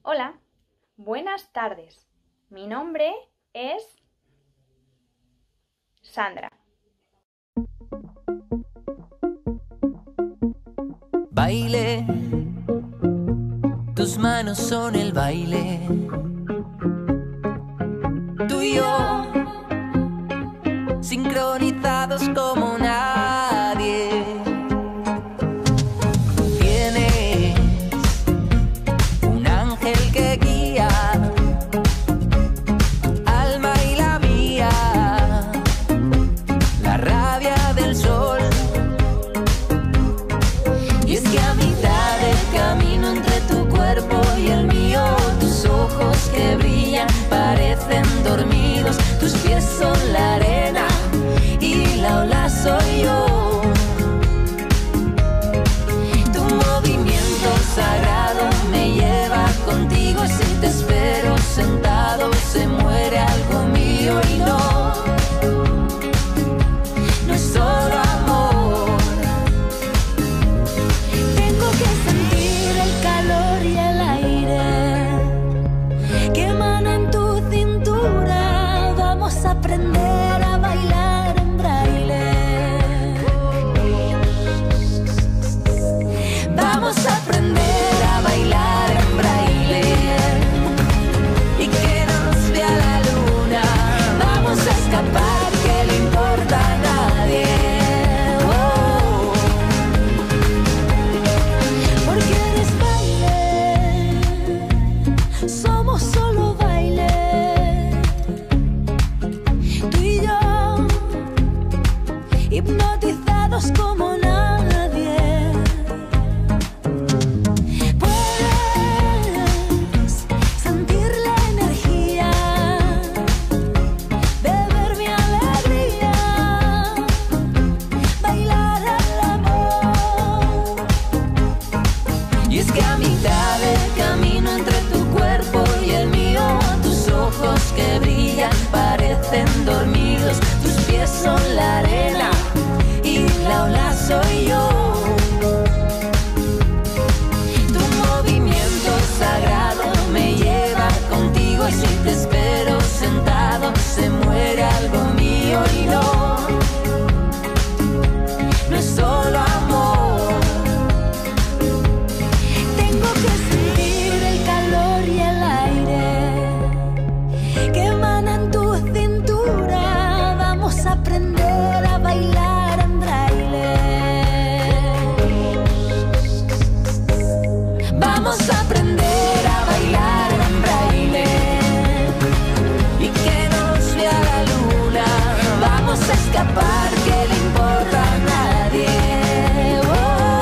Hola, buenas tardes. Mi nombre es Sandra. Baile, tus manos son el baile. Tú y yo, sincronizados como nadie. Tienes un ángel que guía tu alma y la mía, la rabia del sol. Y es que a mitad del camino entre tu cuerpo y el mío, tus ojos que brillan parecen dormidos, tus pies son la arena y la ola soy yo. Tu movimiento sagrado me lleva contigo, si te espero sentado se muere algo mío y no es solo amor. Tengo que sentir el calor y el aire que emana en tu cintura. Vamos a aprender a bailar en braille. Vamos a aprender a bailar en braille y que nos vea la luna. Vamos a escapar, que le importa a nadie. Oh. Porque eres baile, somos solo baile. Tú y yo, hipnotizados como nadie. Puedes sentir la energía, beber mi alegría, bailar al amor. Y es que a mitad del camino entre tu cuerpo y el mío, tus ojos que brillan parecen dormidos, tus pies son la arena y la ola soy yo. Tu movimiento sagrado me lleva contigo, y si te espero sentado se muere algo mío y no es solo amor. Tengo que sentir el calor y el aire que emana en tu cintura. Vamos a aprender a bailar en braille. Vamos a aprender a bailar en braille y que nos vea la luna. Vamos a escapar, que le importa a nadie. Oh.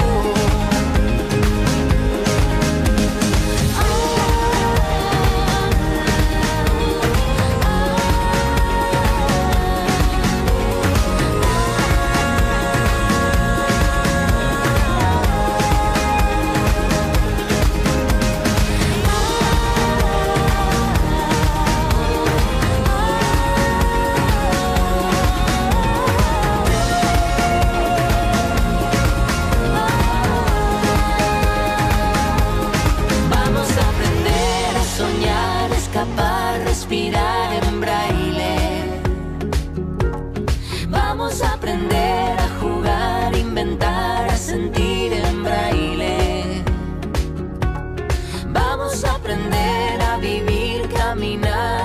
Vamos a aprender a soñar, escapar, respirar en braille. Vamos a aprender a jugar, inventar, a sentir en braille. Vamos a aprender a vivir, caminar